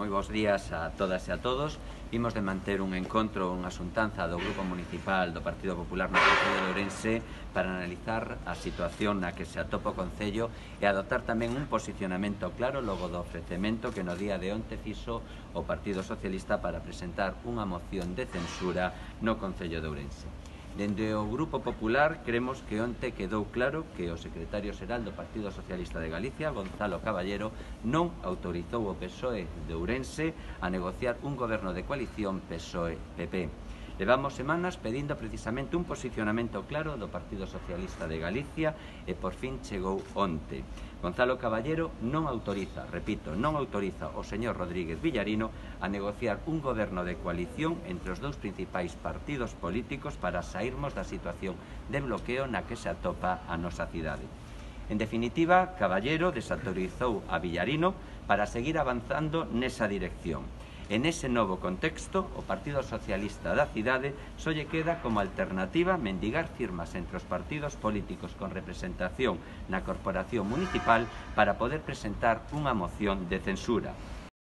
moi bons días a todas e a todos. Vimos de manter un encontro, unha xuntanza do Grupo Municipal do Partido Popular no Concello de Ourense para analizar a situación na que se atopa o Concello e adoptar tamén un posicionamento claro logo do ofrecemento que no día de onte fixo o Partido Socialista para presentar unha moción de censura no Concello de Ourense. Dende o Grupo Popular creemos que onte quedou claro que o secretario xeral do Partido Socialista de Galicia, Gonzalo Caballero, non autorizou o PSOE de Ourense a negociar un goberno de coalición PSOE-PP. Levamos semanas pedindo precisamente un posicionamento claro do Partido Socialista de Galicia e por fin chegou onte. Gonzalo Caballero non autoriza, repito, non autoriza o señor Rodríguez Villarino a negociar un goberno de coalición entre os dous principais partidos políticos para sairmos da situación de bloqueo na que se atopa a nosa cidade. En definitiva, Caballero desautorizou a Villarino para seguir avanzando nesa dirección. En ese novo contexto, o Partido Socialista da cidade só lle queda como alternativa mendigar firmas entre os partidos políticos con representación na corporación municipal para poder presentar unha moción de censura.